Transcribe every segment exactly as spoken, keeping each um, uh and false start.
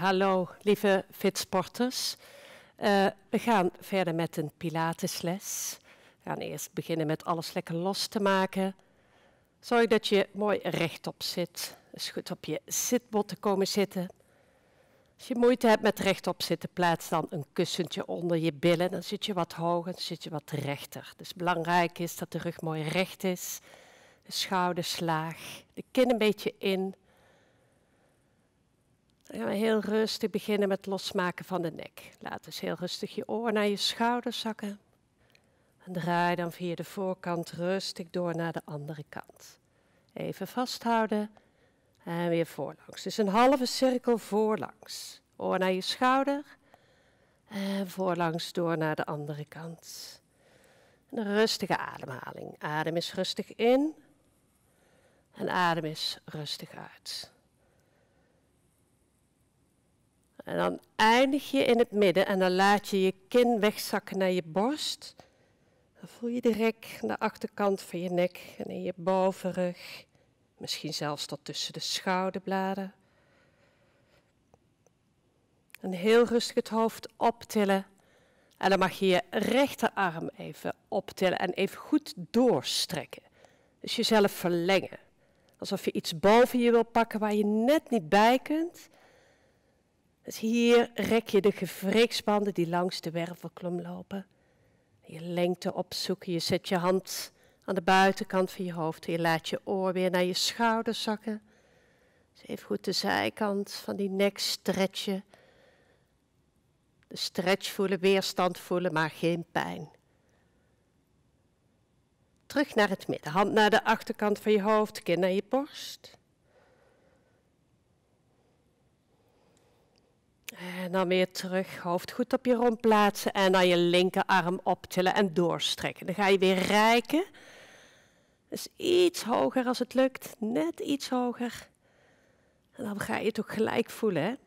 Hallo, lieve fitsporters. Uh, we gaan verder met een pilatesles. We gaan eerst beginnen met alles lekker los te maken. Zorg dat je mooi rechtop zit. Dus goed op je zitbotten komen zitten. Als je moeite hebt met rechtop zitten, plaats dan een kussentje onder je billen. Dan zit je wat hoger, dan zit je wat rechter. Dus belangrijk is dat de rug mooi recht is. De schouders laag, de kin een beetje in. Dan gaan we heel rustig beginnen met losmaken van de nek. Laat dus heel rustig je oor naar je schouders zakken. En draai dan via de voorkant rustig door naar de andere kant. Even vasthouden en weer voorlangs. Dus een halve cirkel voorlangs. Oor naar je schouder en voorlangs door naar de andere kant. En een rustige ademhaling. Adem eens rustig in en adem eens rustig uit. En dan eindig je in het midden en dan laat je je kin wegzakken naar je borst. Dan voel je direct de achterkant van je nek en in je bovenrug. Misschien zelfs tot tussen de schouderbladen. En heel rustig het hoofd optillen. En dan mag je je rechterarm even optillen en even goed doorstrekken. Dus jezelf verlengen. Alsof je iets boven je wil pakken waar je net niet bij kunt. Dus hier rek je de gewrichtsbanden die langs de wervelkolom lopen. Je lengte opzoeken. Je zet je hand aan de buitenkant van je hoofd. En je laat je oor weer naar je schouder zakken. Dus even goed de zijkant van die nek stretchen. De stretch voelen, weerstand voelen, maar geen pijn. Terug naar het midden. Hand naar de achterkant van je hoofd, kin naar je borst. En dan weer terug, hoofd goed op je romp plaatsen en dan je linkerarm optillen en doorstrekken. Dan ga je weer reiken. Dus iets hoger als het lukt, net iets hoger. En dan ga je het ook gelijk voelen, hè.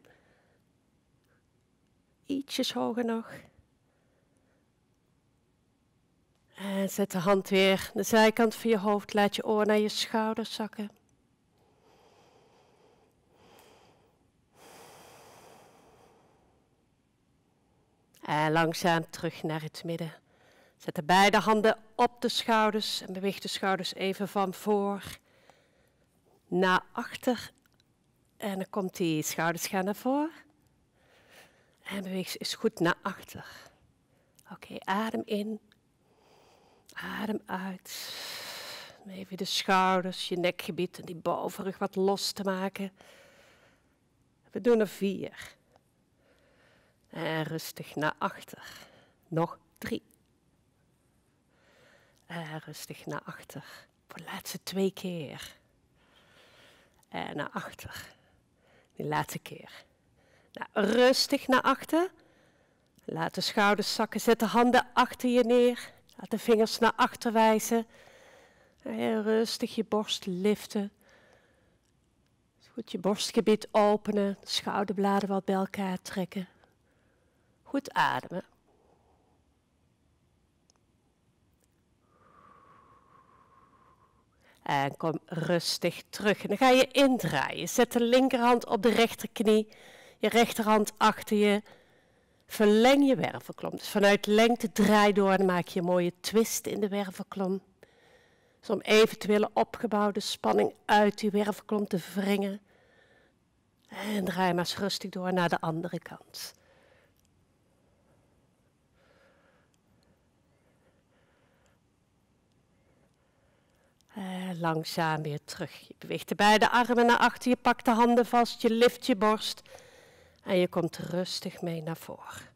Ietsjes hoger nog. En zet de hand weer aan de zijkant van je hoofd, laat je oor naar je schouders zakken. En langzaam terug naar het midden. Zet de beide handen op de schouders en beweeg de schouders even van voor naar achter. En dan komt die schouders gaan naar voren. En beweeg ze eens goed naar achter. Oké, okay, adem in. Adem uit. Even de schouders, je nekgebied en die bovenrug wat los te maken. We doen er vier. En rustig naar achter. Nog drie. En rustig naar achter. Voor de laatste twee keer. En naar achter. De laatste keer. Nou, rustig naar achter. Laat de schouders zakken. Zet de handen achter je neer. Laat de vingers naar achter wijzen. Heel rustig je borst liften. Goed je borstgebied openen. De schouderbladen wat bij elkaar trekken. Goed ademen. En kom rustig terug. En dan ga je indraaien. Zet de linkerhand op de rechterknie. Je rechterhand achter je. Verleng je wervelkolom. Dus vanuit lengte draai door en maak je een mooie twist in de wervelkolom. Dus om eventuele opgebouwde spanning uit die wervelkolom te wringen. En draai maar eens rustig door naar de andere kant. En langzaam weer terug. Je beweegt de beide armen naar achter. Je pakt de handen vast. Je lift je borst. En je komt rustig mee naar voren.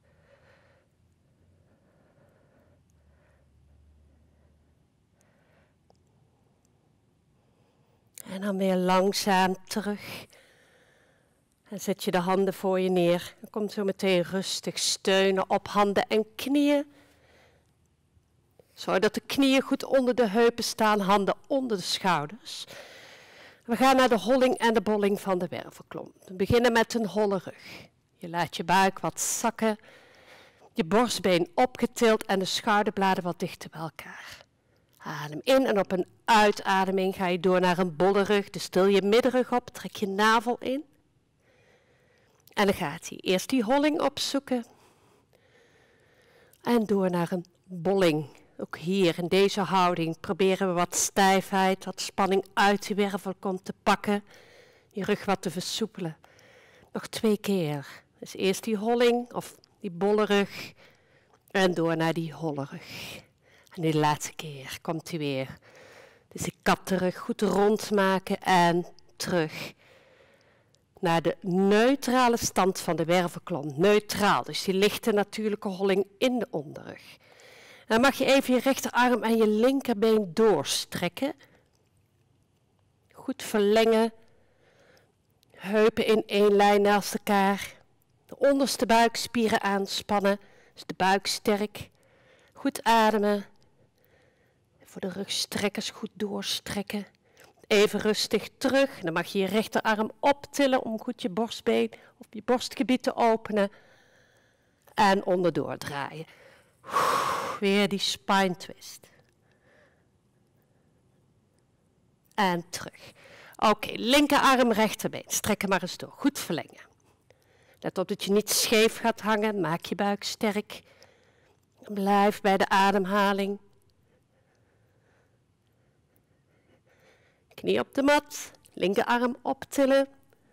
En dan weer langzaam terug. En zet je de handen voor je neer. Dan komt zo meteen rustig steunen op handen en knieën. Zorg dat de knieën goed onder de heupen staan, handen onder de schouders. We gaan naar de holling en de bolling van de wervelkolom. We beginnen met een holle rug. Je laat je buik wat zakken, je borstbeen opgetild en de schouderbladen wat dichter bij elkaar. Adem in en op een uitademing ga je door naar een bolle rug. Dus til je middenrug op, trek je navel in. En dan gaat hij eerst die holling opzoeken. En door naar een bolling. Ook hier in deze houding proberen we wat stijfheid, wat spanning uit die wervelkom te pakken. Je rug wat te versoepelen. Nog twee keer. Dus eerst die holling of die bolle rug. En door naar die holle rug. En die laatste keer komt hij weer. Dus de kattenrug goed rondmaken en terug. Naar de neutrale stand van de wervelkolom. Neutraal, dus die lichte natuurlijke holling in de onderrug. Dan mag je even je rechterarm en je linkerbeen doorstrekken. Goed verlengen. Heupen in één lijn naast elkaar. De onderste buikspieren aanspannen. Dus de buik sterk. Goed ademen. Voor de rugstrekkers goed doorstrekken. Even rustig terug. Dan mag je je rechterarm optillen om goed je borstbeen of je borstgebied te openen. En onderdoor draaien. Weer die spine twist. En terug. Oké, okay, linkerarm, rechterbeen. Strek hem maar eens door. Goed verlengen. Let op dat je niet scheef gaat hangen. Maak je buik sterk. Blijf bij de ademhaling. Knie op de mat. Linkerarm optillen.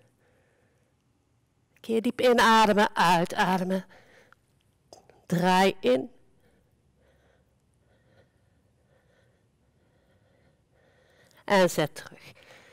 Keer diep inademen, uitademen. Draai in. En zet terug.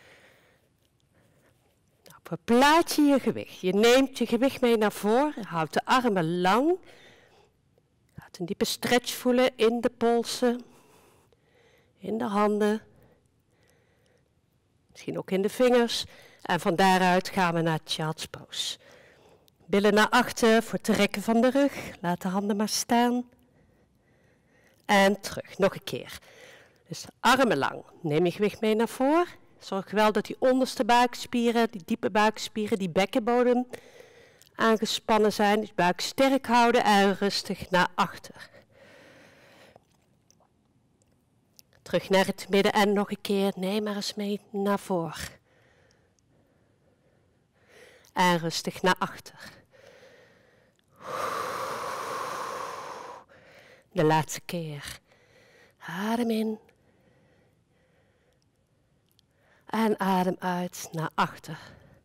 Nou, verplaats je je gewicht. Je neemt je gewicht mee naar voren. Houd de armen lang. Laat een diepe stretch voelen in de polsen. In de handen. Misschien ook in de vingers. En van daaruit gaan we naar Child's Pose. Billen naar achter voor het trekken van de rug. Laat de handen maar staan. En terug. Nog een keer. Dus armen lang. Neem je gewicht mee naar voren. Zorg wel dat die onderste buikspieren, die diepe buikspieren, die bekkenbodem aangespannen zijn. Dus buik sterk houden en rustig naar achter. Terug naar het midden en nog een keer. Neem maar eens mee naar voren. En rustig naar achter. De laatste keer. Adem in. En adem uit naar achter.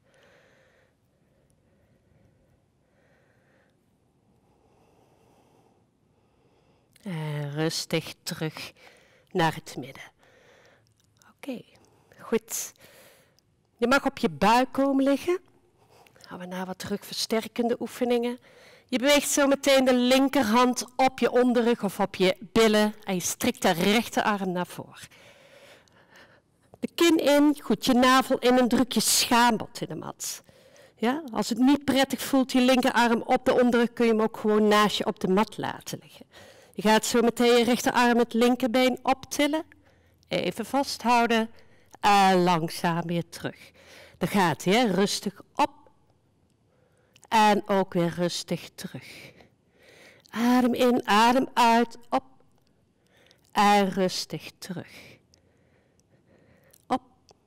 En rustig terug naar het midden. Oké, okay, goed. Je mag op je buik komen liggen. Gaan we naar wat rugversterkende oefeningen. Je beweegt zo meteen de linkerhand op je onderrug of op je billen. En je strikt de rechterarm naar voren. De kin in, goed je navel in en druk je schaambod in de mat. Ja, als het niet prettig voelt, je linkerarm op de onderrug, kun je hem ook gewoon naast je op de mat laten liggen. Je gaat zo meteen je rechterarm het linkerbeen optillen. Even vasthouden. En langzaam weer terug. Dan gaat hij, hè? Rustig op. En ook weer rustig terug. Adem in, adem uit, op. En rustig terug. Op.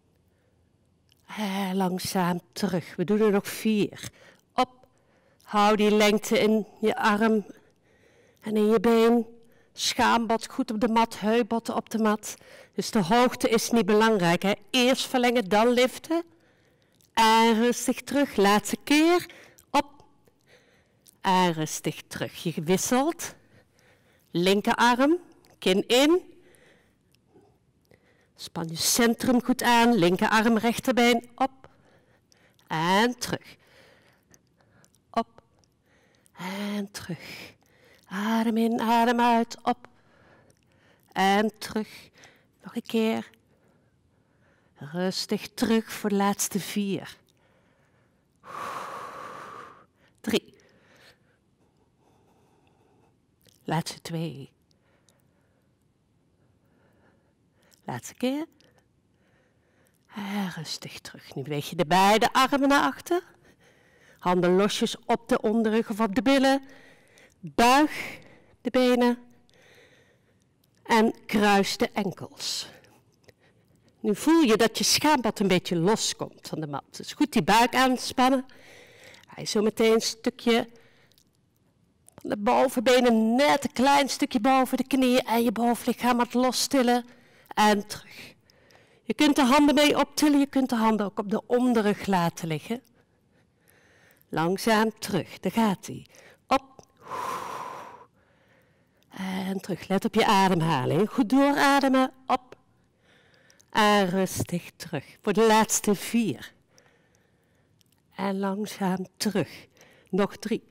En langzaam terug. We doen er nog vier. Op. Hou die lengte in je arm en in je been. Schaambod goed op de mat, heubotten op de mat. Dus de hoogte is niet belangrijk. Hè? Eerst verlengen, dan liften. En rustig terug. Laatste keer. Op. En rustig terug. Je wisselt. Linkerarm. Kin in. Span je centrum goed aan. Linkerarm, rechterbeen. Op. En terug. Op. En terug. Adem in, adem uit. Op. En terug. Nog een keer. Rustig terug voor de laatste vier. Drie. Laatste twee. Laatste keer. En rustig terug. Nu beweeg je de beide armen naar achter. Handen losjes op de onderrug of op de billen. Buig de benen. En kruis de enkels. Nu voel je dat je schaambod een beetje loskomt van de mat. Dus goed die buik aanspannen. Ga je zo meteen een stukje van de bovenbenen, net een klein stukje boven de knieën en je bovenlichaam wat lostillen en terug. Je kunt de handen mee optillen, je kunt de handen ook op de onderrug laten liggen. Langzaam terug, daar gaat hij. Op. En terug, let op je ademhaling. Goed doorademen, op. En rustig terug, voor de laatste vier. En langzaam terug, nog drie.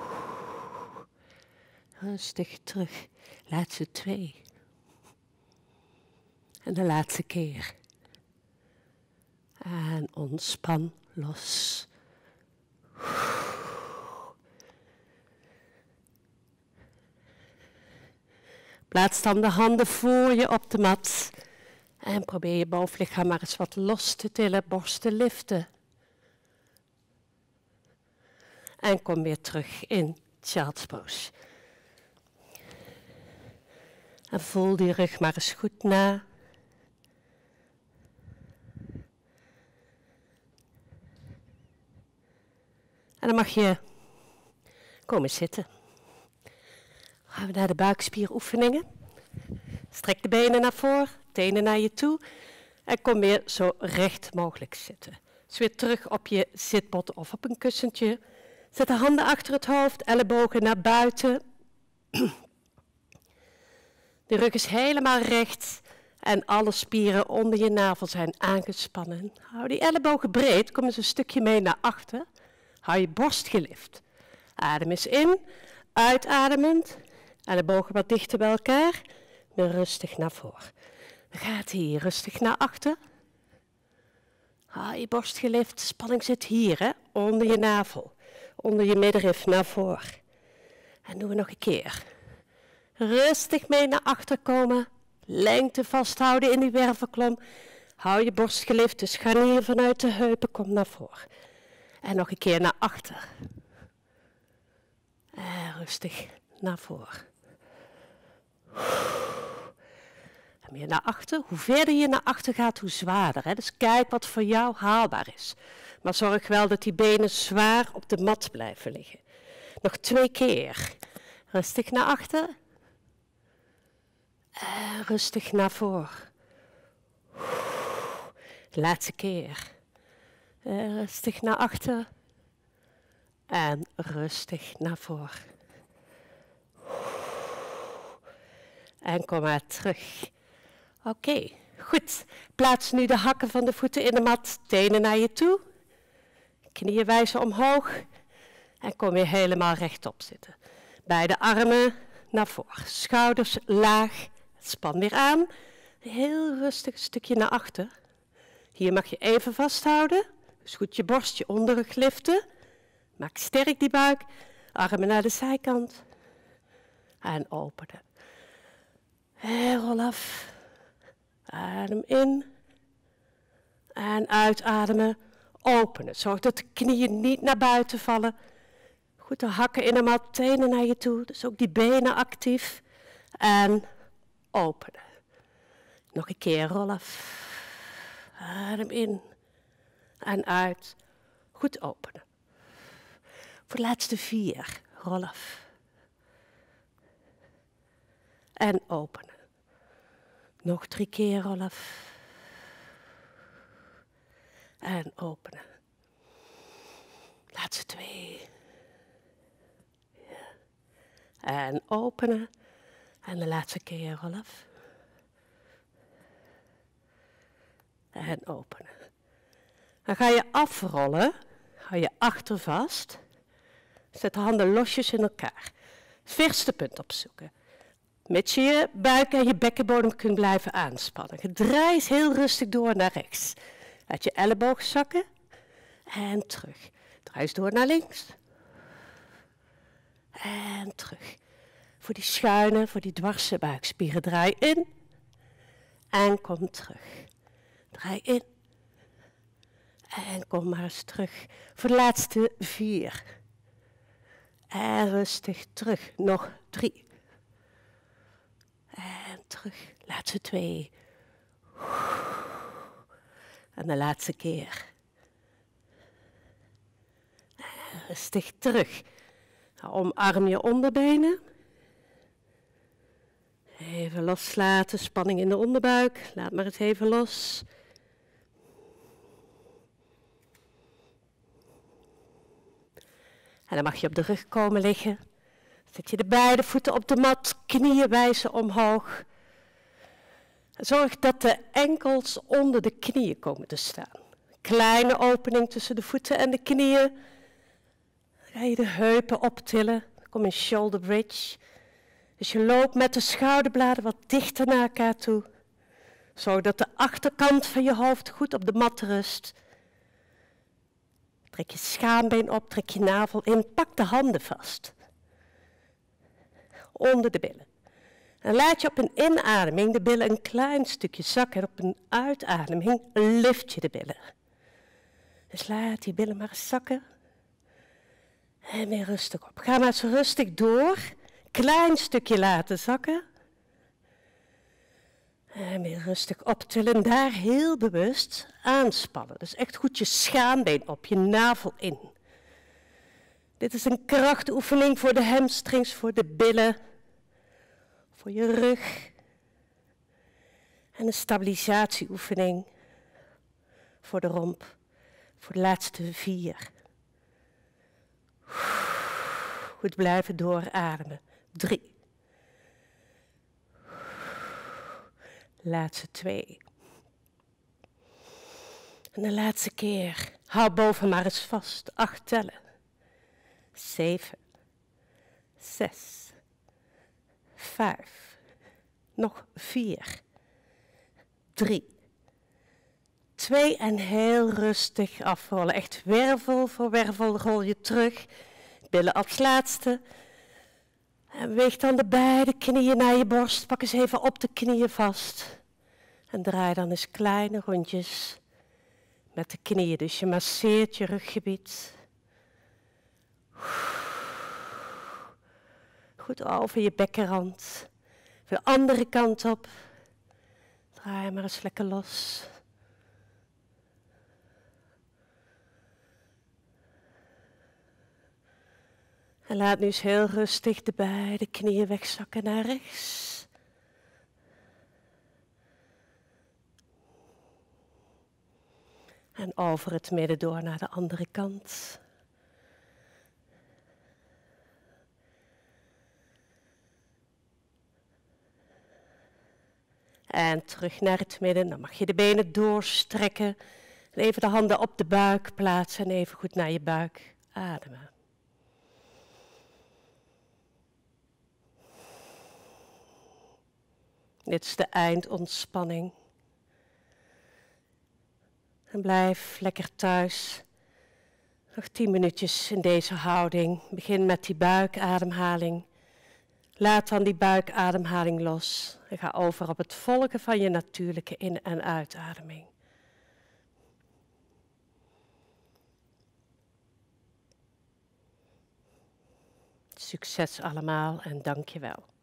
Rustig terug, laatste twee. En de laatste keer. En ontspan los. Plaats dan de handen voor je op de mat. En probeer je bovenlichaam maar eens wat los te tillen, borsten liften. En kom weer terug in Child's Pose. En voel die rug maar eens goed na. En dan mag je komen zitten. Dan gaan we naar de buikspieroefeningen. Strek de benen naar voren, tenen naar je toe. En kom weer zo recht mogelijk zitten. Dus weer terug op je zitbot of op een kussentje. Zet de handen achter het hoofd, ellebogen naar buiten. De rug is helemaal recht en alle spieren onder je navel zijn aangespannen. Hou die ellebogen breed, kom eens een stukje mee naar achter. Hou je borst gelift. Adem eens in, uitademend. Ellebogen wat dichter bij elkaar. Weer rustig naar voren. Dan gaat hij rustig naar achter. Hou je borst gelift, spanning zit hier, hè? Onder je navel. Onder je middenrif naar voren. En doen we nog een keer. Rustig mee naar achter komen. Lengte vasthouden in die wervelkolom. Hou je borst gelift, dus scharnier vanuit de heupen, kom naar voren. En nog een keer naar achter. En rustig naar voren. En meer naar achter. Hoe verder je naar achter gaat, hoe zwaarder. Hè? Dus kijk wat voor jou haalbaar is. Maar zorg wel dat die benen zwaar op de mat blijven liggen. Nog twee keer. Rustig naar achter. En rustig naar voren. Laatste keer. En rustig naar achter. En rustig naar voren. En kom maar terug. Oké, okay, goed. Plaats nu de hakken van de voeten in de mat. Tenen naar je toe. Knieën wijzen omhoog. En kom weer helemaal rechtop zitten. Beide armen naar voren. Schouders laag. Span weer aan. Heel rustig een stukje naar achter. Hier mag je even vasthouden. Dus goed je borst, je onderrug liften. Maak sterk die buik. Armen naar de zijkant. En openen. En rol af. Adem in. En uitademen. Openen. Zorg dat de knieën niet naar buiten vallen. Goed de hakken in de mat, tenen naar je toe. Dus ook die benen actief. En openen. Nog een keer, rol af. Adem in. En uit. Goed openen. Voor de laatste vier. Rol af. En openen. Nog drie keer, rol af. En openen. Laatste twee. Ja. En openen. En de laatste keer, rol af. En openen. Dan ga je afrollen. Hou je achter vast. Zet de handen losjes in elkaar. Het verste punt opzoeken. Mits je je buik en je bekkenbodem kunt blijven aanspannen. Draai eens heel rustig door naar rechts. Laat je elleboog zakken. En terug. Draai eens door naar links. En terug. Voor die schuine, voor die dwarse buikspieren. Draai in. En kom terug. Draai in. En kom maar eens terug. Voor de laatste vier. En rustig terug. Nog drie. En terug. Laatste twee. En de laatste keer. En Rustig terug. Omarm je onderbenen. Even loslaten, spanning in de onderbuik. Laat maar eens even los. En dan mag je op de rug komen liggen. Zet je de beide voeten op de mat, knieën wijzen omhoog. Zorg dat de enkels onder de knieën komen te staan. Kleine opening tussen de voeten en de knieën. Dan ga je de heupen optillen. Kom in shoulder bridge. Dus je loopt met de schouderbladen wat dichter naar elkaar toe. Zorg dat de achterkant van je hoofd goed op de mat rust. Trek je schaambeen op, trek je navel in, pak de handen vast. Onder de billen. En laat je op een inademing de billen een klein stukje zakken. En op een uitademing lift je de billen. Dus laat die billen maar eens zakken. En weer rustig op. Ga maar zo rustig door. Klein stukje laten zakken. En weer rustig optillen. Daar heel bewust aanspannen. Dus echt goed je schaambeen op, je navel in. Dit is een krachtoefening voor de hamstrings, voor de billen. Voor je rug. En een stabilisatieoefening voor de romp. Voor de laatste vier. Goed blijven doorademen. Drie. Laatste twee. En de laatste keer. Hou boven maar eens vast. Acht tellen. Zeven. Zes. Vijf. Nog vier. Drie. Twee en heel rustig afrollen. Echt wervel voor wervel rol je terug. Billen als laatste. En weeg dan de beide knieën naar je borst. Pak eens even op de knieën vast. En draai dan eens kleine rondjes met de knieën. Dus je masseert je ruggebied. Goed over je bekkenrand. De andere kant op. Draai maar eens lekker los. En laat nu eens heel rustig de beide knieën wegzakken naar rechts. En over het midden door naar de andere kant. En terug naar het midden. Dan mag je de benen doorstrekken. En even de handen op de buik plaatsen en even goed naar je buik ademen. Dit is de eindontspanning. En blijf lekker thuis. Nog tien minuutjes in deze houding. Begin met die buikademhaling. Laat dan die buikademhaling los. En ga over op het volgen van je natuurlijke in- en uitademing. Succes allemaal en dank je wel.